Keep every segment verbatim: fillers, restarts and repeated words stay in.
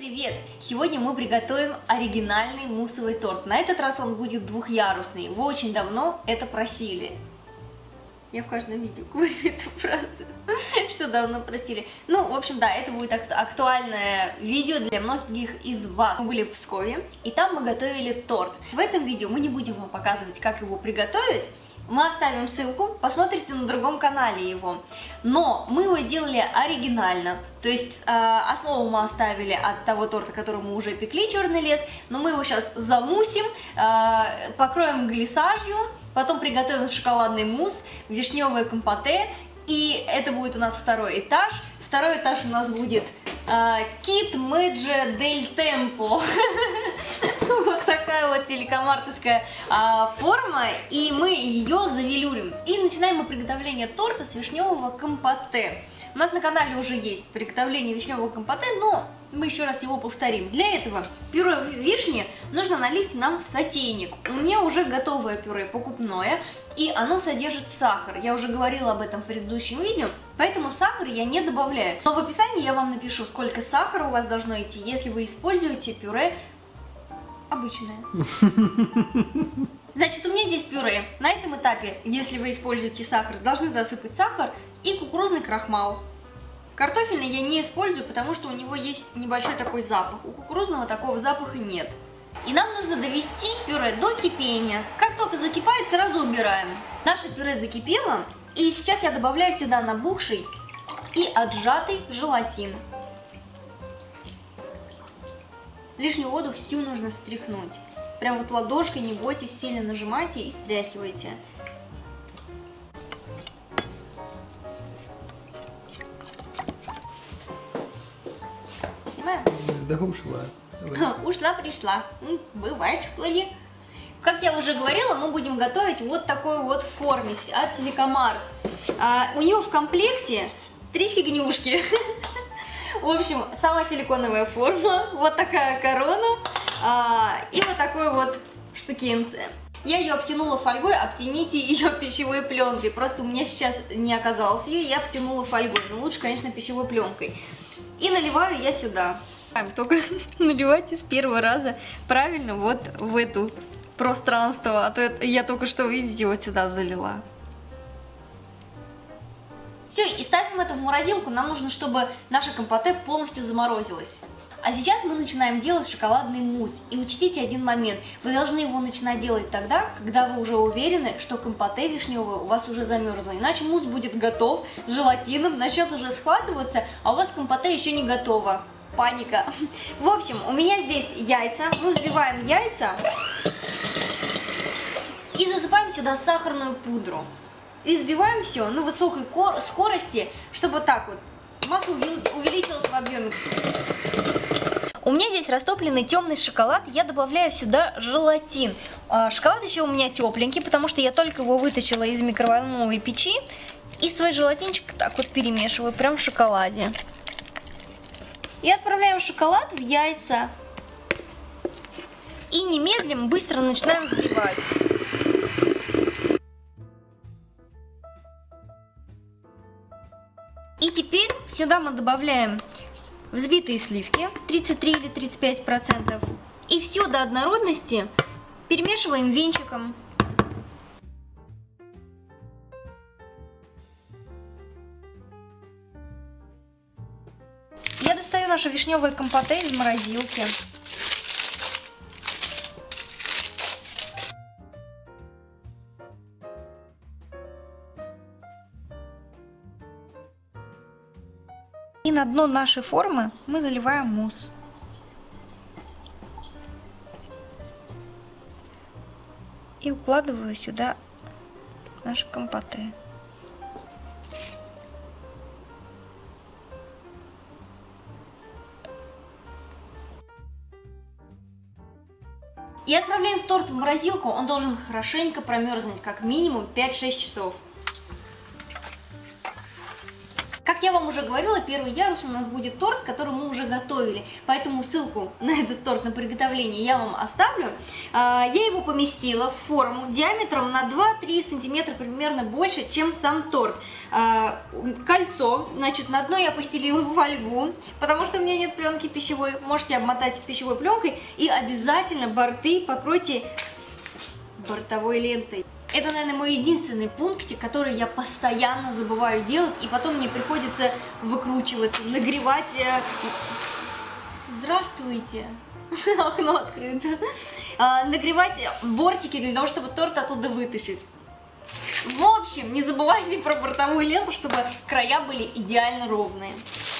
привет! Сегодня мы приготовим оригинальный муссовый торт. На этот раз он будет двухъярусный. Вы очень давно это просили. Я в каждом видео говорю эту фразу, что давно просили. Ну, в общем, да, это будет актуальное видео для многих из вас. Мы были в Пскове, и там мы готовили торт. В этом видео мы не будем вам показывать, как его приготовить. Мы оставим ссылку, посмотрите на другом канале его. Но мы его сделали оригинально. То есть э, основу мы оставили от того торта, который мы уже пекли, черный лес. Но мы его сейчас замусим, э, покроем глиссажью, потом приготовим шоколадный мусс, вишневое компоте. И это будет у нас второй этаж. Второй этаж у нас будет Kit Megge del Tempo. Вот такая вот телекомартовская а, форма, и мы ее завелюрим. И начинаем мы приготовление торта с вишневого компоте. У нас на канале уже есть приготовление вишневого компоте, но мы еще раз его повторим. Для этого пюре вишни нужно налить нам в сотейник. У меня уже готовое пюре покупное, и оно содержит сахар. Я уже говорила об этом в предыдущем видео, поэтому сахар я не добавляю. Но в описании я вам напишу, сколько сахара у вас должно идти, если вы используете пюре обычное. Значит, у меня здесь пюре. На этом этапе, если вы используете сахар, должны засыпать сахар и кукурузный крахмал. Картофельный я не использую, потому что у него есть небольшой такой запах. У кукурузного такого запаха нет. И нам нужно довести пюре до кипения. Как только закипает, сразу убираем. Наше пюре закипело, и сейчас я добавляю сюда набухший и отжатый желатин. Лишнюю воду всю нужно стряхнуть. Прям вот ладошкой, не бойтесь, сильно нажимайте и стряхивайте. Снимаем? Да ушла. Ушла, пришла. Бывает, что ли. Как я уже говорила, мы будем готовить вот такой вот форме от Телекомарт. А, у него в комплекте три фигнюшки. В общем, сама силиконовая форма, вот такая корона а, и вот такой вот штукенция. Я ее обтянула фольгой, обтяните ее пищевой пленкой. Просто у меня сейчас не оказалось ее, я обтянула фольгой. Но лучше, конечно, пищевой пленкой. И наливаю я сюда. Только наливайте с первого раза правильно вот в эту пространство, а то я только что, видите, вот сюда залила. Все, и ставим это в морозилку. Нам нужно, чтобы наше компоте полностью заморозилось. А сейчас мы начинаем делать шоколадный мусс. И учтите один момент. Вы должны его начинать делать тогда, когда вы уже уверены, что компоте вишневое у вас уже замерзло. Иначе мусс будет готов с желатином, начнет уже схватываться, а у вас компоте еще не готово. Паника. В общем, у меня здесь яйца. Мы взбиваем яйца и засыпаем сюда сахарную пудру. И взбиваем все на высокой скорости, чтобы так вот масса увеличилась в объеме. У меня здесь растопленный темный шоколад. Я добавляю сюда желатин. Шоколад еще у меня тепленький, потому что я только его вытащила из микроволновой печи. И свой желатинчик так вот перемешиваю прям в шоколаде. И отправляем шоколад в яйца. И немедленно быстро начинаем взбивать. И теперь сюда мы добавляем взбитые сливки, тридцать три или тридцать пять процентов. И все до однородности перемешиваем венчиком. Я достаю наше вишневое компоте из морозилки. И на дно нашей формы мы заливаем мусс. И укладываю сюда наше компоте. И отправляем торт в морозилку. Он должен хорошенько промерзнуть, как минимум пять-шесть часов. Как я я вам уже говорила, первый ярус у нас будет торт, который мы уже готовили, поэтому ссылку на этот торт, на приготовление я вам оставлю. Я его поместила в форму диаметром на два-три сантиметра, примерно больше, чем сам торт. Кольцо, значит, на дно я постелила фольгу, потому что у меня нет пленки пищевой, можете обмотать пищевой пленкой, и обязательно борты покройте бортовой лентой. Это, наверное, мой единственный пунктик, который я постоянно забываю делать, и потом мне приходится выкручиваться, нагревать. Здравствуйте! Окно открыто. Нагревать бортики для того, чтобы торт оттуда вытащить. В общем, не забывайте про бортовую ленту, чтобы края были идеально ровные.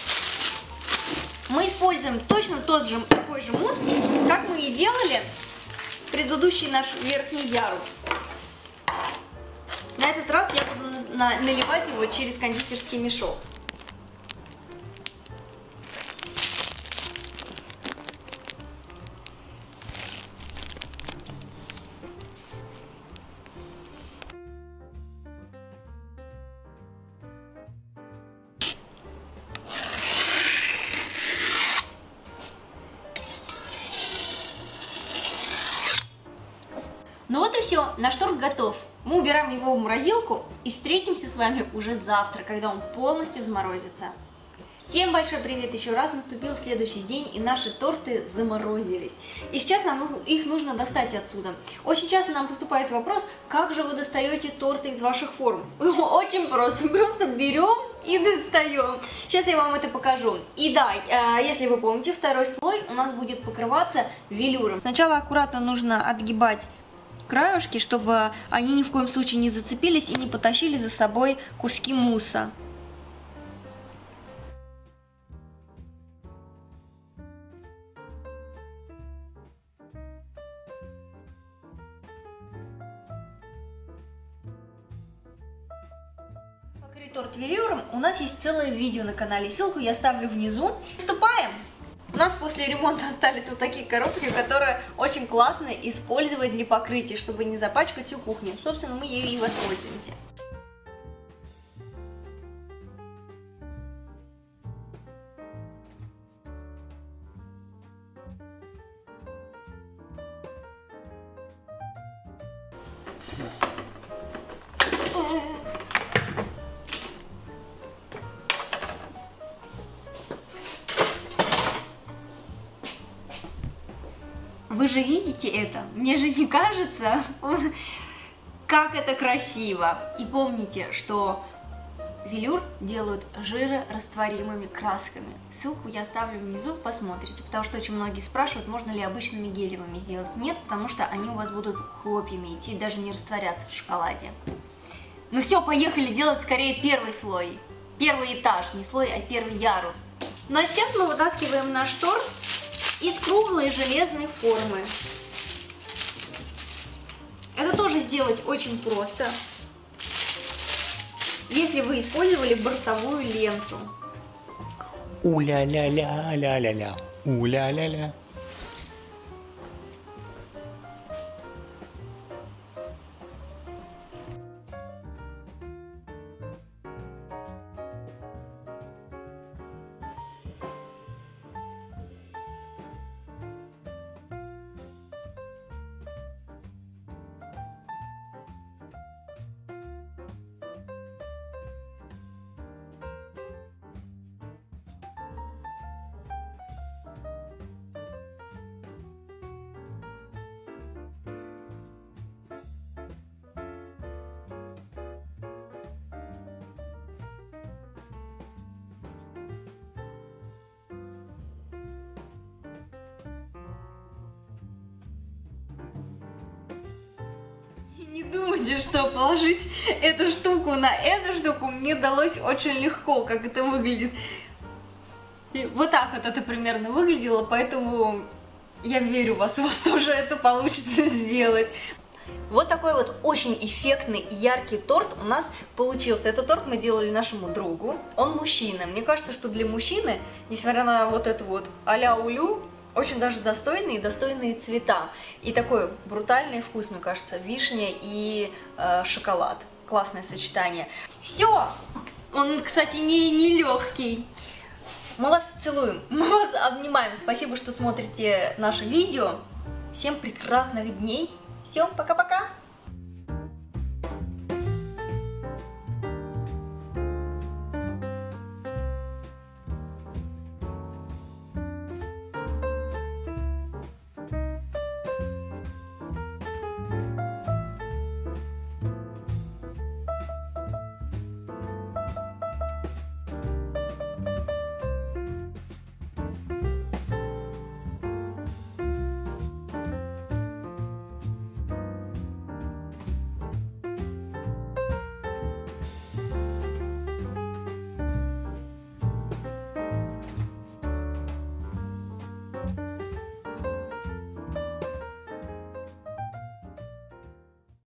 Мы используем точно тот же, такой же мусс, как мы и делали предыдущий наш верхний ярус. На этот раз я буду наливать его через кондитерский мешок. Ну вот и все, наш торт готов. Мы убираем его в морозилку и встретимся с вами уже завтра, когда он полностью заморозится. Всем большой привет еще раз, наступил следующий день, и наши торты заморозились. И сейчас нам их нужно достать отсюда. Очень часто нам поступает вопрос, как же вы достаете торты из ваших форм? Очень просто, просто берем и достаем. Сейчас я вам это покажу. И да, если вы помните, второй слой у нас будет покрываться велюром. Сначала аккуратно нужно отгибать краешки, чтобы они ни в коем случае не зацепились и не потащили за собой куски мусса. Покрыть торт велюром у нас есть целое видео на канале, ссылку я оставлю внизу. Приступаем! У нас после ремонта остались вот такие коробки, которые очень классно использовать для покрытия, чтобы не запачкать всю кухню. Собственно, мы ею и воспользуемся. Вы же видите это? Мне же не кажется, как это красиво. И помните, что велюр делают жирорастворимыми красками. Ссылку я оставлю внизу, посмотрите, потому что очень многие спрашивают, можно ли обычными гелевыми сделать. Нет, потому что они у вас будут хлопьями идти, даже не растворяться в шоколаде. Ну все, поехали делать скорее первый слой. Первый этаж, не слой, а первый ярус. Ну а сейчас мы вытаскиваем наш торт из круглой железной формы. Это тоже сделать очень просто, если вы использовали бортовую ленту. У-ля-ля-ля-ля-ля-ля, у-ля-ля-ля. Не думайте, что положить эту штуку на эту штуку мне далось очень легко, как это выглядит. И вот так вот это примерно выглядело, поэтому я верю в вас, у вас тоже это получится сделать. Вот такой вот очень эффектный, яркий торт у нас получился. Этот торт мы делали нашему другу, он мужчина. Мне кажется, что для мужчины, несмотря на вот это вот а-ля улю, очень даже достойные, достойные цвета. И такой брутальный вкус, мне кажется, вишня и э, шоколад. Классное сочетание. Все! Он, кстати, не, не легкий. Мы вас целуем, мы вас обнимаем. Спасибо, что смотрите наше видео. Всем прекрасных дней. Все, пока-пока.